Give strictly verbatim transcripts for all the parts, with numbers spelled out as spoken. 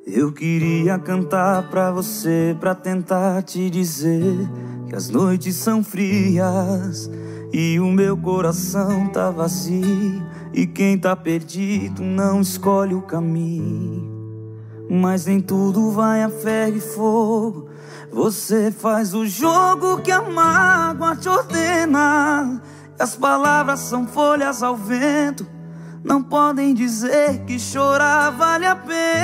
Eu queria cantar pra você, pra tentar te dizer que as noites são frias e o meu coração tá vazio, e quem tá perdido não escolhe o caminho. Mas nem tudo vai a ferro e fogo, você faz o jogo que a mágoa te ordena, e as palavras são folhas ao vento, não podem dizer que chorar vale a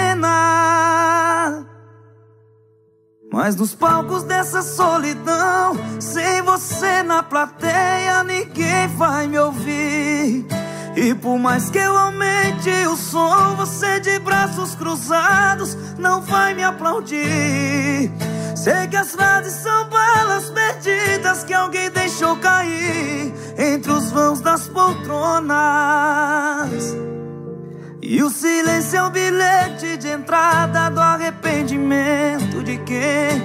pena. Mas nos palcos dessa solidão, sem você na plateia, ninguém vai me ouvir. E por mais que eu aumente o som, você de braços cruzados não vai me aplaudir. Sei que as frases são balas perdidas que alguém deixou cair entre os vãos das poltronas, e o silêncio é o bilhete de entrada do arrependimento de quem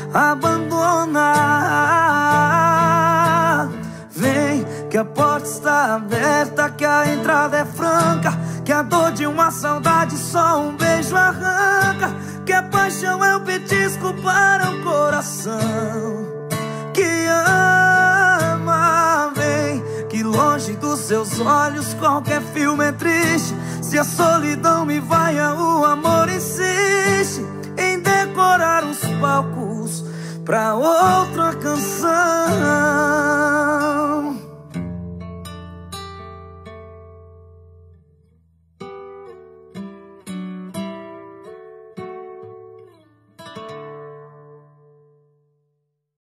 abandona. Vem, que a porta está aberta, que a entrada é franca, que a dor de uma saudade só um beijo arranca, que a paixão é um petisco para o coração que ama. Vem, que longe dos seus olhos qualquer filme é triste. Se a solidão me vaia, o amor insiste em decorar os palcos pra outra canção.